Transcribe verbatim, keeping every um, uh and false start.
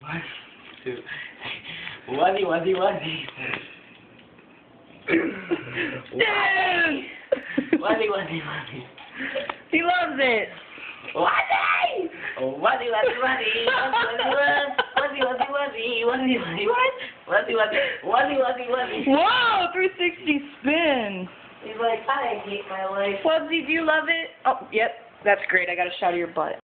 One, two, Wubzee, Wubzee, Wubzee. Dude! Wubzee, Wubzee, Wubzee. He loves it. Wubzee! Oh, Wubzee, Wubzee, Wubzee. Wubzee, Wubzee, Wubzee. Wubzee, Wubzee, Wubzee. What? Wubzee, Wubzee. Wubzee, Wubzee, Wubzee. Whoa! three sixty spin. He's like, I hate my life. Wubzee, do you love it? Oh, yep. That's great. I got a shot of your butt.